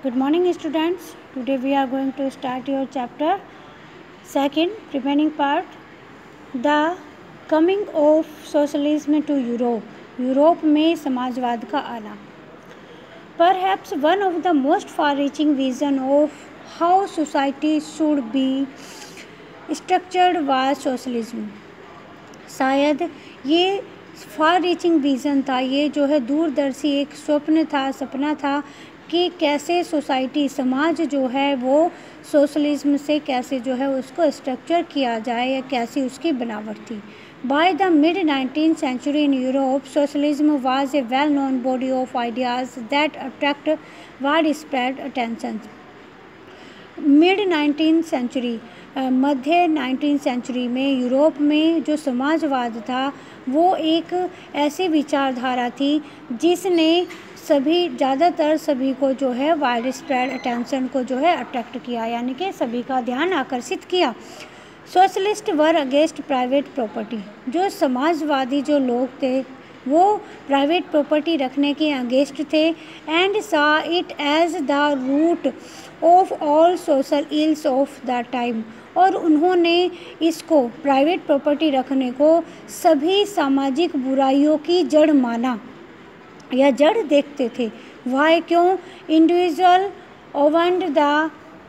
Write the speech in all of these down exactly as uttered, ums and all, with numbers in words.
Good morning, students. Today we are going to start your chapter second, remaining part, the coming of socialism to Europe. Europe में समाजवाद का आना. Perhaps one of the most far-reaching vision of how society should be structured was socialism. शायद ये far reaching vision था, ये जो है दूरदर्शी एक स्वप्न था, सपना था कि कैसे सोसाइटी, समाज जो है वो सोशलिज्म से कैसे जो है उसको स्ट्रक्चर किया जाए या कैसी उसकी बनावट थी. By the mid nineteenth century in Europe, socialism was a well-known body of ideas that attract widespread attention. Mid nineteen century, मध्य नाइनटीन सेंचुरी में यूरोप में जो समाजवाद था वो एक ऐसी विचारधारा थी जिसने सभी ज़्यादातर सभी को जो है वाइड स्प्रेड अटेंशन को जो है अट्रैक्ट किया, यानी कि सभी का ध्यान आकर्षित किया. Socialist were against private property. जो समाजवादी जो लोग थे वो प्राइवेट प्रॉपर्टी रखने के अगेंस्ट थे and saw it as the root of all social ills of the time. और उन्होंने इसको प्राइवेट प्रॉपर्टी रखने को सभी सामाजिक बुराइयों की जड़ माना या जड़ देखते थे. वाई क्यों? Individual owned the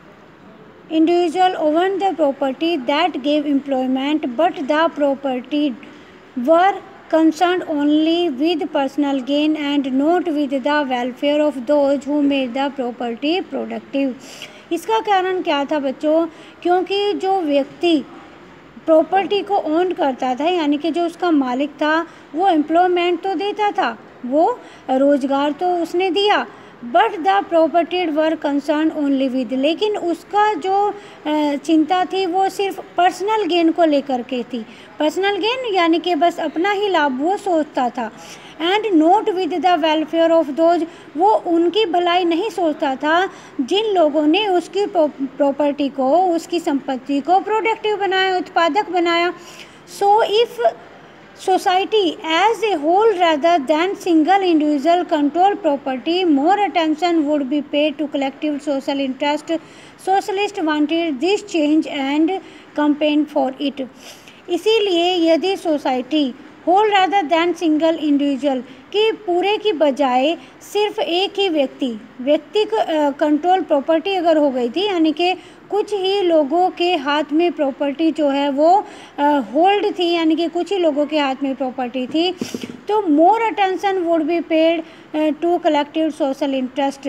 individual owned the property that gave employment but the property were concerned only with personal gain and not with the welfare of those who made the property productive. इसका कारण क्या था बच्चों? क्योंकि जो व्यक्ति property को own करता था, यानी कि जो उसका मालिक था, वो एम्प्लॉयमेंट तो देता था, वो रोज़गार तो उसने दिया, but the propertied were concern only with, लेकिन उसका जो चिंता थी वो सिर्फ पर्सनल गेन को लेकर के थी. पर्सनल गेन यानी कि बस अपना ही लाभ वो सोचता था. And not with the welfare of those, वो उनकी भलाई नहीं सोचता था जिन लोगों ने उसकी प्रॉपर्टी को, उसकी संपत्ति को प्रोडक्टिव बनाया, उत्पादक बनाया. So if society as a whole rather than single individual control property, more attention would be paid to collective social interest. Socialists wanted this change and campaigned for it. इसीलिए यदि society whole rather than single individual कि पूरे की बजाय सिर्फ एक ही व्यक्ति व्यक्ति कंट्रोल प्रॉपर्टी अगर हो गई थी, यानी कि कुछ ही लोगों के हाथ में प्रॉपर्टी जो है वो होल्ड थी, यानी कि कुछ ही लोगों के हाथ में प्रॉपर्टी थी, तो more attention would be paid to collective social interest.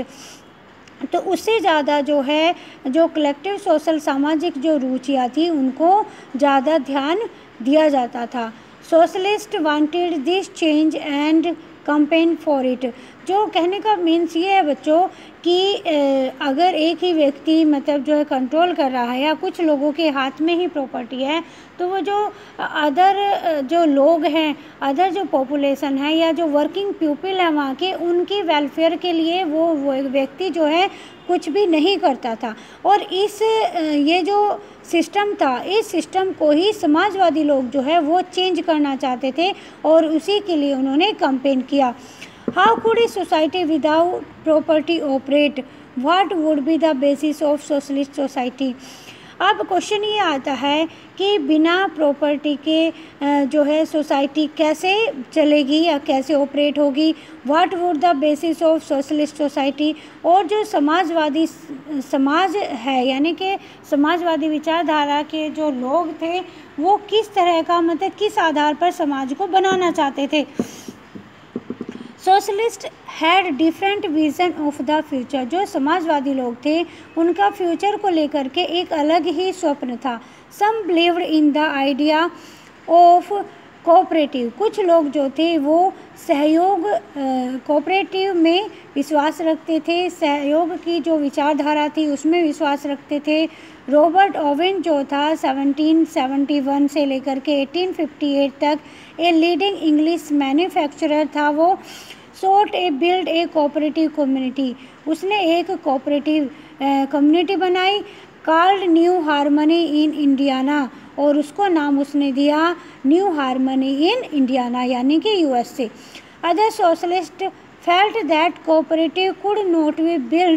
तो उससे ज़्यादा जो है जो कलेक्टिव सोशल सामाजिक जो रुचियाँ थी उनको ज़्यादा ध्यान दिया जाता था. Socialist wanted this change and campaign for it. जो कहने का मीन्स ये है बच्चों कि अगर एक ही व्यक्ति मतलब जो है कंट्रोल कर रहा है या कुछ लोगों के हाथ में ही प्रॉपर्टी है, तो वो जो अदर जो लोग हैं, अदर जो पॉपुलेशन है या जो वर्किंग पीपल है वहाँ के, उनकी वेलफेयर के लिए वो वो व्यक्ति जो है कुछ भी नहीं करता था. और इस ये जो सिस्टम था, इस सिस्टम को ही समाजवादी लोग जो है वो चेंज करना चाहते थे और उसी के लिए उन्होंने कैंपेन किया. How could a society without property operate? What would be the basis of socialist society? अब क्वेश्चन ये आता है कि बिना प्रॉपर्टी के जो है सोसाइटी कैसे चलेगी या कैसे ऑपरेट होगी. What would the basis of socialist society? और जो समाजवादी समाज है, यानी कि समाजवादी विचारधारा के जो लोग थे वो किस तरह का मतलब किस आधार पर समाज को बनाना चाहते थे. Socialist had different vision of the future. जो समाजवादी लोग थे उनका फ्यूचर को लेकर के एक अलग ही स्वप्न था. Some believed in the idea of cooperative. कुछ लोग जो थे वो सहयोग कोऑपरेटिव में विश्वास रखते थे, सहयोग की जो विचारधारा थी उसमें विश्वास रखते थे. रॉबर्ट ओवेन जो था सेवनटीन सेवेंटी वन से लेकर के एटीन फिफ्टी एट तक ए लीडिंग इंग्लिश मैन्युफैक्चरर था. वो sought a build a cooperative community. उसने एक कोऑपरेटिव कम्युनिटी बनाई called New Harmony in Indiana, और उसको नाम उसने दिया न्यू हार्मनी इन इंडियाना, यानी कि USA. Other socialist felt that cooperative could not be built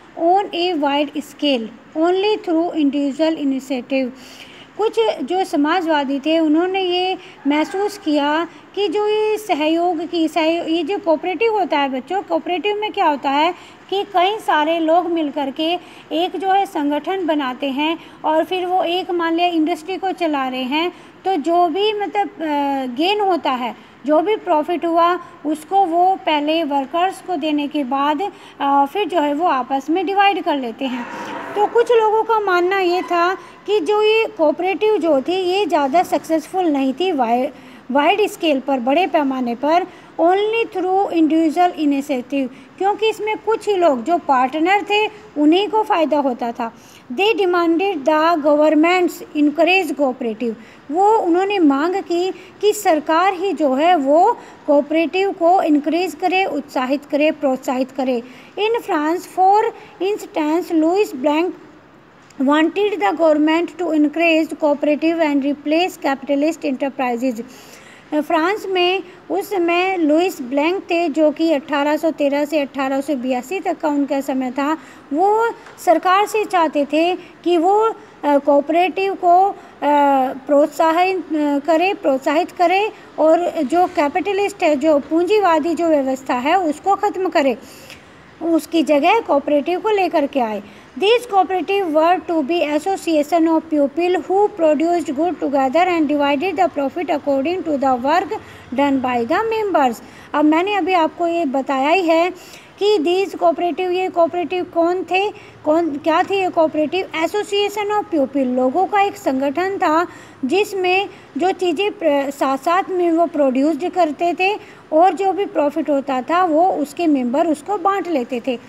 on a wide scale only through individual initiative. कुछ जो समाजवादी थे उन्होंने ये महसूस किया कि जो ये सहयोग की सहयोग ये जो कोऑपरेटिव होता है बच्चों, कोऑपरेटिव में क्या होता है कि कई सारे लोग मिलकर के एक जो है संगठन बनाते हैं और फिर वो एक मान लिया इंडस्ट्री को चला रहे हैं, तो जो भी मतलब गेन होता है, जो भी प्रॉफिट हुआ उसको वो पहले वर्कर्स को देने के बाद आ, फिर जो है वो आपस में डिवाइड कर लेते हैं। तो कुछ लोगों का मानना ये था कि जो ये कोऑपरेटिव जो थी ये ज़्यादा सक्सेसफुल नहीं थी वाइड वाइड स्केल पर, बड़े पैमाने पर, ओनली थ्रू इंडिविजुअल इनिशिएटिव, क्योंकि इसमें कुछ ही लोग जो पार्टनर थे उन्हीं को फ़ायदा होता था। They demanded the governments encourage cooperative, वो उन्होंने मांग की कि सरकार ही जो है वो कोऑपरेटिव को इनकरेज करे, उत्साहित करे, प्रोत्साहित करे। In France for instance Louis Blanc wanted the government to encourage cooperative and replace capitalist enterprises। France में उस समय लुइस ब्लैंक थे जो कि अठारह सौ तेरह से अठारह सौ बयासी तक का उनका समय था। वो सरकार से चाहते थे कि वो कोऑपरेटिव को प्रोत्साहित करे प्रोत्साहित करे और जो कैपिटलिस्ट है, जो पूंजीवादी जो व्यवस्था है उसको ख़त्म करे, उसकी जगह कोऑपरेटिव को लेकर के आए। These cooperative were to be association of people who produced good together and divided the profit according to the work done by the members। अब मैंने अभी आपको ये बताया ही है कि these cooperative, ये cooperative कौन थे, कौन क्या थी ये cooperative? एसोसिएशन ऑफ पीपल, लोगों का एक संगठन था जिसमें जो चीज़ें साथ साथ में वो प्रोड्यूस्ड करते थे और जो भी प्रॉफिट होता था वो उसके मेंबर उसको बांट लेते थे।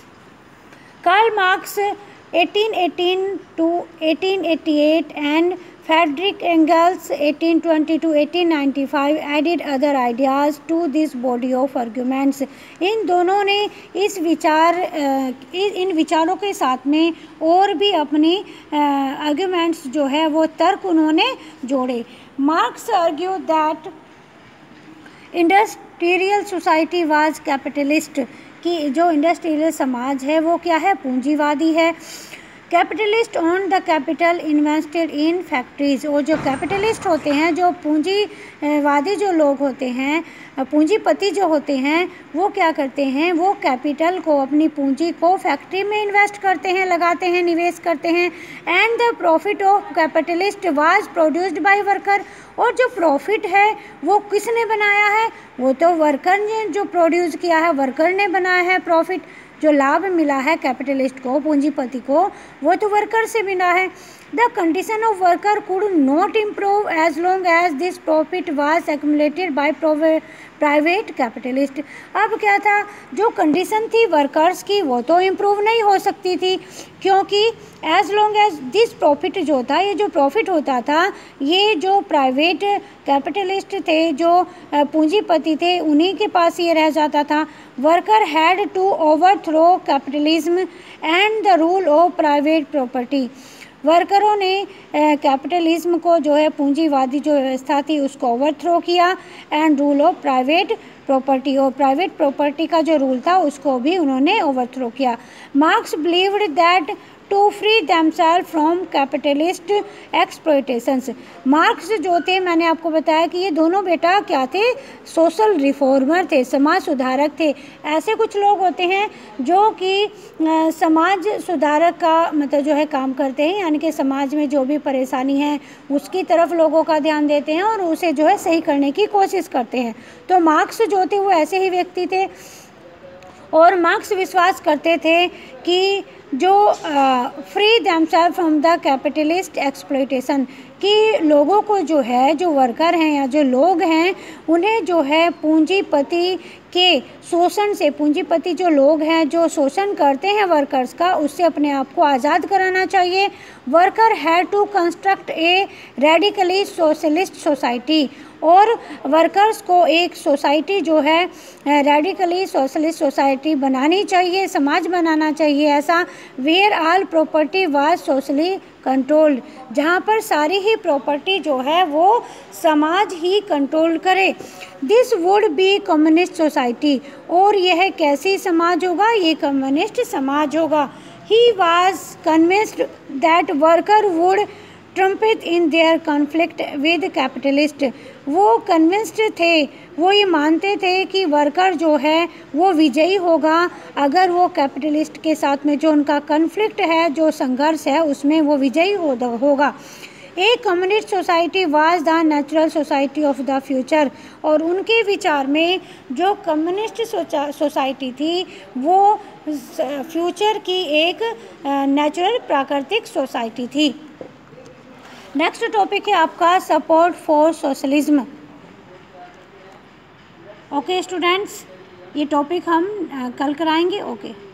Karl Marx eighteen eighteen to eighteen eighty-eight and Friedrich Engels eighteen twenty to eighteen ninety-five added other ideas to this body of arguments। इन दोनों ने इस विचार इन विचारों के साथ में और भी अपनी आर्ग्यूमेंट्स जो है वो तर्क उन्होंने जोड़े। Marx argue that industrial society was capitalist, कि जो इंडस्ट्रियल समाज है वो क्या है, पूंजीवादी है। Capitalist on the capital invested in factories, और जो कैपिटलिस्ट होते हैं, जो पूंजीवादी जो लोग होते हैं, पूंजीपति जो होते हैं, वो क्या करते हैं, वो कैपिटल को, अपनी पूंजी को फैक्ट्री में इन्वेस्ट करते हैं, लगाते हैं, निवेश करते हैं। And the profit of capitalist was produced by worker, और जो प्रॉफिट है वो किसने बनाया है, वो तो वर्कर ने जो प्रोड्यूस किया है, वर्कर ने बनाया है। प्रॉफिट जो लाभ मिला है कैपिटलिस्ट को, पूंजीपति को, वो तो वर्कर से मिला है। The condition of worker could not improve as long as this profit was accumulated by private capitalist. अब क्या था, जो कंडीशन थी वर्कर्स की वो तो इम्प्रूव नहीं हो सकती थी, क्योंकि as long as this profit जो था, ये जो प्रॉफिट होता था, ये जो प्राइवेट कैपिटलिस्ट थे, जो पूंजीपति थे, उन्हीं के पास ये रह जाता था। Worker had to overthrow capitalism and the rule of private property. वर्करों ने कैपिटलिज्म को जो है पूंजीवादी जो व्यवस्था थी उसको ओवरथ्रो किया and rule of private property, और प्राइवेट प्रॉपर्टी का जो रूल था उसको भी उन्होंने ओवरथ्रो किया। Marx believed that to free themselves from capitalist exploitations. Marx जो थे, मैंने आपको बताया कि ये दोनों बेटा क्या थे, सोशल रिफॉर्मर थे, समाज सुधारक थे। ऐसे कुछ लोग होते हैं जो कि समाज सुधारक का मतलब जो है काम करते हैं, यानी कि समाज में जो भी परेशानी है उसकी तरफ लोगों का ध्यान देते हैं और उसे जो है सही करने की कोशिश करते हैं। तो मार्क्स जो थे वो ऐसे ही व्यक्ति थे, और मार्क्स विश्वास करते थे कि जो free themselves from the capitalist exploitation, कि लोगों को जो है, जो वर्कर हैं या जो लोग हैं, उन्हें जो है पूंजीपति के शोषण से, पूंजीपति जो लोग हैं जो शोषण करते हैं वर्कर्स का, उससे अपने आप को आज़ाद कराना चाहिए। Worker had to construct a radically socialist society, और वर्कर्स को एक सोसाइटी जो है रेडिकली सोशलिस्ट सोसाइटी बनानी चाहिए, समाज बनाना चाहिए ऐसा, where all property was socially controlled, जहाँ पर सारी ही प्रॉपर्टी जो है वो समाज ही कंट्रोल करे। This would be communist society, और यह कैसी समाज होगा, ये कम्युनिस्ट समाज होगा। He was convinced that worker would trumpet in their conflict with capitalist, वो कन्विंस्ड थे, वो ये मानते थे कि वर्कर जो है वो विजयी होगा अगर वो कैपिटलिस्ट के साथ में जो उनका कॉन्फ्लिक्ट है, जो संघर्ष है, उसमें वो विजयी होगा। A communist society was the natural society of the future, और उनके विचार में जो कम्युनिस्ट सोसाइटी थी वो फ्यूचर की एक नेचुरल प्राकृतिक सोसाइटी थी। नेक्स्ट टॉपिक है आपका support for socialism. Okay students, ये टॉपिक हम कल कराएंगे। Okay okay.